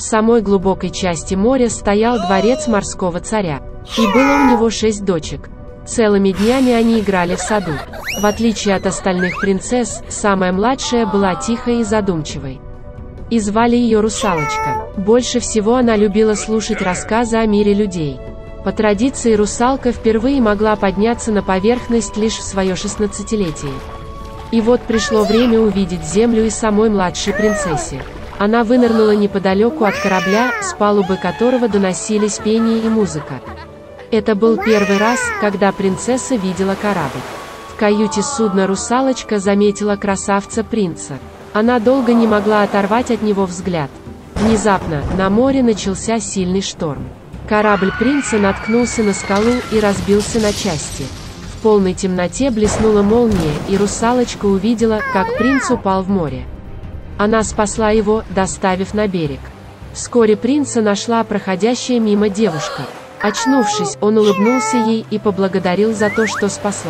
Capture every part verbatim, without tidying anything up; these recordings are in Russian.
самой глубокой части моря стоял дворец морского царя, и было у него шесть дочек. Целыми днями они играли в саду. В отличие от остальных принцесс, самая младшая была тихой и задумчивой. И звали ее Русалочка. Больше всего она любила слушать рассказы о мире людей. По традиции русалка впервые могла подняться на поверхность лишь в свое шестнадцатилетие. И вот пришло время увидеть землю и самой младшей принцессе. Она вынырнула неподалеку от корабля, с палубы которого доносились пение и музыка. Это был первый раз, когда принцесса видела корабль. В каюте судна Русалочка заметила красавца-принца. Она долго не могла оторвать от него взгляд. Внезапно, на море начался сильный шторм. Корабль принца наткнулся на скалу и разбился на части. В полной темноте блеснула молния, и Русалочка увидела, как принц упал в море. Она спасла его, доставив на берег. Вскоре принца нашла проходящая мимо девушка. Очнувшись, он улыбнулся ей и поблагодарил за то, что спасла.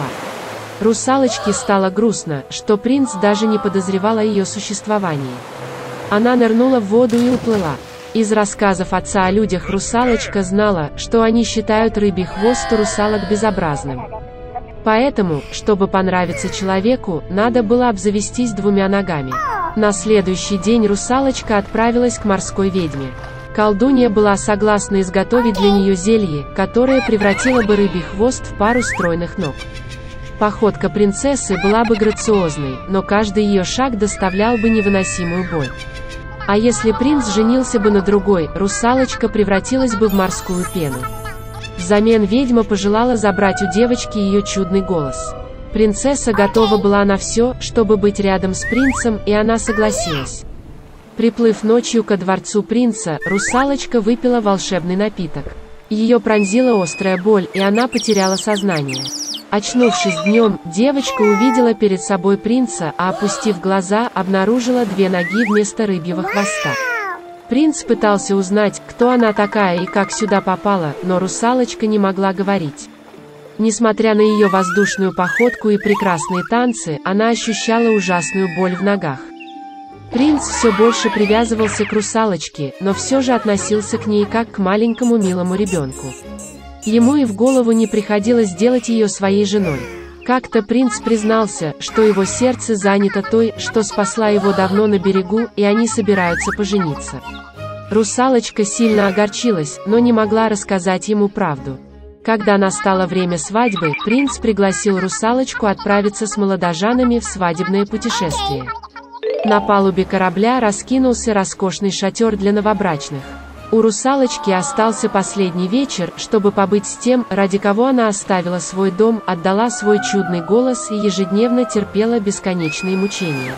Русалочке стало грустно, что принц даже не подозревал о ее существовании. Она нырнула в воду и уплыла. Из рассказов отца о людях Русалочка знала, что они считают рыбий хвост у русалок безобразным. Поэтому, чтобы понравиться человеку, надо было обзавестись двумя ногами. На следующий день Русалочка отправилась к морской ведьме. Колдунья была согласна изготовить для нее зелье, которое превратило бы рыбий хвост в пару стройных ног. Походка принцессы была бы грациозной, но каждый ее шаг доставлял бы невыносимую боль. А если принц женился бы на другой, Русалочка превратилась бы в морскую пену. Взамен ведьма пожелала забрать у девочки ее чудный голос. Принцесса готова была на все, чтобы быть рядом с принцем, и она согласилась. Приплыв ночью ко дворцу принца, Русалочка выпила волшебный напиток. Ее пронзила острая боль, и она потеряла сознание. Очнувшись днем, девочка увидела перед собой принца, а опустив глаза, обнаружила две ноги вместо рыбьего хвоста. Принц пытался узнать, кто она такая и как сюда попала, но Русалочка не могла говорить. Несмотря на ее воздушную походку и прекрасные танцы, она ощущала ужасную боль в ногах. Принц все больше привязывался к Русалочке, но все же относился к ней как к маленькому милому ребенку. Ему и в голову не приходилось сделать ее своей женой. Как-то принц признался, что его сердце занято той, что спасла его давно на берегу, и они собираются пожениться. Русалочка сильно огорчилась, но не могла рассказать ему правду. Когда настало время свадьбы, принц пригласил Русалочку отправиться с молодожанами в свадебное путешествие. На палубе корабля раскинулся роскошный шатер для новобрачных. У Русалочки остался последний вечер, чтобы побыть с тем, ради кого она оставила свой дом, отдала свой чудный голос и ежедневно терпела бесконечные мучения.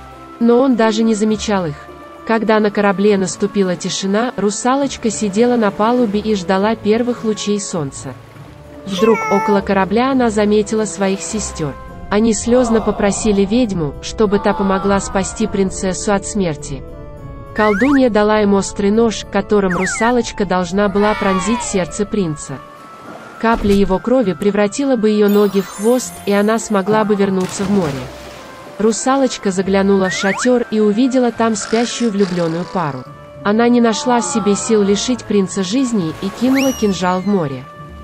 Но он даже не замечал их. Когда на корабле наступила тишина, Русалочка сидела на палубе и ждала первых лучей солнца. Вдруг около корабля она заметила своих сестер. Они слезно попросили ведьму, чтобы та помогла спасти принцессу от смерти. Колдунья дала им острый нож, которым Русалочка должна была пронзить сердце принца. Капля его крови превратила бы ее ноги в хвост, и она смогла бы вернуться в море. Русалочка заглянула в шатер и увидела там спящую влюбленную пару. Она не нашла в себе сил лишить принца жизни и кинула кинжал в море.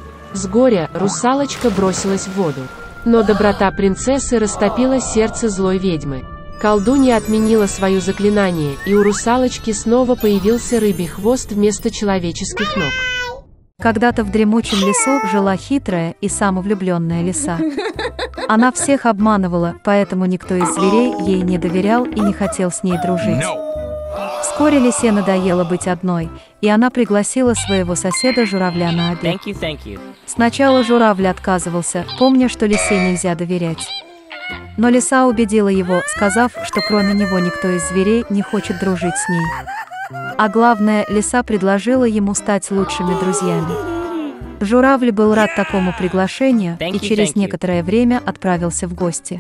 С горя Русалочка бросилась в воду. Но доброта принцессы растопила сердце злой ведьмы. Колдунья отменила свое заклинание, и у Русалочки снова появился рыбий хвост вместо человеческих ног. Когда-то в дремучем лесу жила хитрая и самовлюбленная лиса. Она всех обманывала, поэтому никто из зверей ей не доверял и не хотел с ней дружить. Вскоре лисе надоело быть одной, и она пригласила своего соседа журавля на обед. Thank you, thank you. Сначала журавль отказывался, помня, что лисе нельзя доверять. Но лиса убедила его, сказав, что кроме него никто из зверей не хочет дружить с ней. А главное, лиса предложила ему стать лучшими друзьями. Журавль был рад такому приглашению и через некоторое время отправился в гости.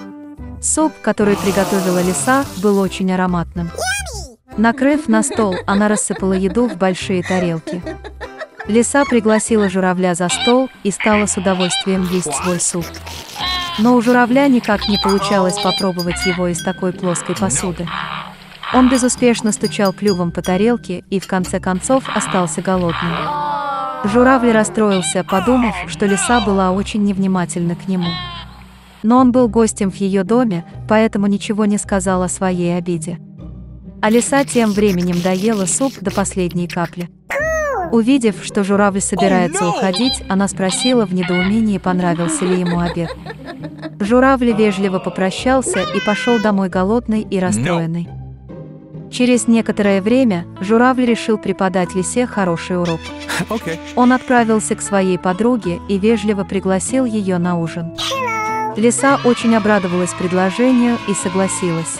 Суп, который приготовила лиса, был очень ароматным. Накрыв на стол, она рассыпала еду в большие тарелки. Лиса пригласила журавля за стол и стала с удовольствием есть свой суп. Но у журавля никак не получалось попробовать его из такой плоской посуды. Он безуспешно стучал клювом по тарелке и в конце концов остался голодным. Журавль расстроился, подумав, что лиса была очень невнимательна к нему. Но он был гостем в ее доме, поэтому ничего не сказал о своей обиде. А лиса тем временем доела суп до последней капли. Увидев, что журавль собирается уходить, она спросила в недоумении, понравился ли ему обед. Журавль вежливо попрощался и пошел домой голодный и расстроенный. Через некоторое время журавль решил преподать лисе хороший урок. Okay. Он отправился к своей подруге и вежливо пригласил ее на ужин. Лиса очень обрадовалась предложению и согласилась.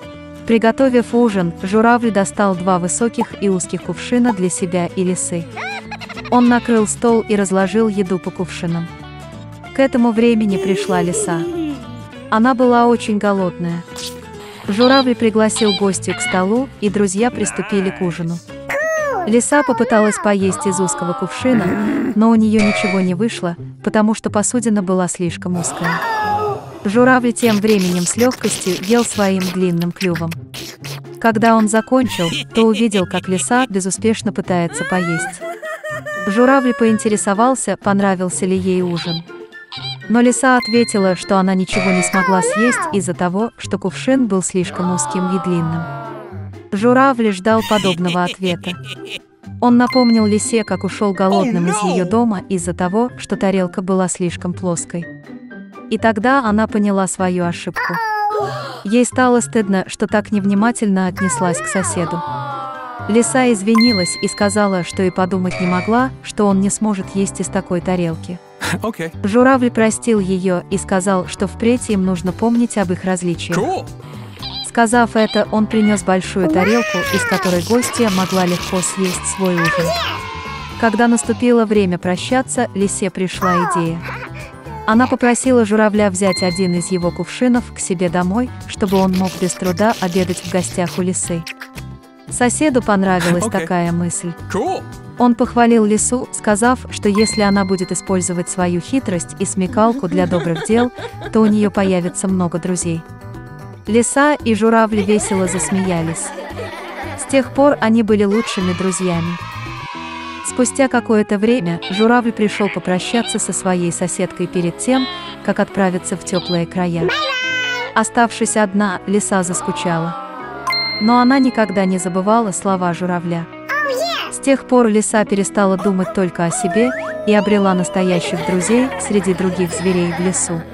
Приготовив ужин, журавль достал два высоких и узких кувшина для себя и лисы. Он накрыл стол и разложил еду по кувшинам. К этому времени пришла лиса. Она была очень голодная. Журавль пригласил гостью к столу, и друзья приступили к ужину. Лиса попыталась поесть из узкого кувшина, но у нее ничего не вышло, потому что посудина была слишком узкая. Журавль тем временем с легкостью ел своим длинным клювом. Когда он закончил, то увидел, как лиса безуспешно пытается поесть. Журавль поинтересовался, понравился ли ей ужин. Но лиса ответила, что она ничего не смогла съесть из-за того, что кувшин был слишком узким и длинным. Журавль ждал подобного ответа. Он напомнил лисе, как ушел голодным из ее дома из-за того, что тарелка была слишком плоской. И тогда она поняла свою ошибку. Ей стало стыдно, что так невнимательно отнеслась к соседу. Лиса извинилась и сказала, что и подумать не могла, что он не сможет есть из такой тарелки. Okay. Журавль простил ее и сказал, что впредь им нужно помнить об их различиях. Cool. Сказав это, он принес большую тарелку, из которой гостья могла легко съесть свой ужин. Когда наступило время прощаться, лисе пришла идея. Она попросила журавля взять один из его кувшинов к себе домой, чтобы он мог без труда обедать в гостях у лисы. Соседу понравилась Okay. такая мысль. Cool. Он похвалил лису, сказав, что если она будет использовать свою хитрость и смекалку для добрых дел, то у нее появится много друзей. Лиса и журавль весело засмеялись. С тех пор они были лучшими друзьями. Спустя какое-то время журавль пришел попрощаться со своей соседкой перед тем, как отправиться в теплые края. Оставшись одна, лиса заскучала. Но она никогда не забывала слова журавля. С тех пор лиса перестала думать только о себе и обрела настоящих друзей среди других зверей в лесу.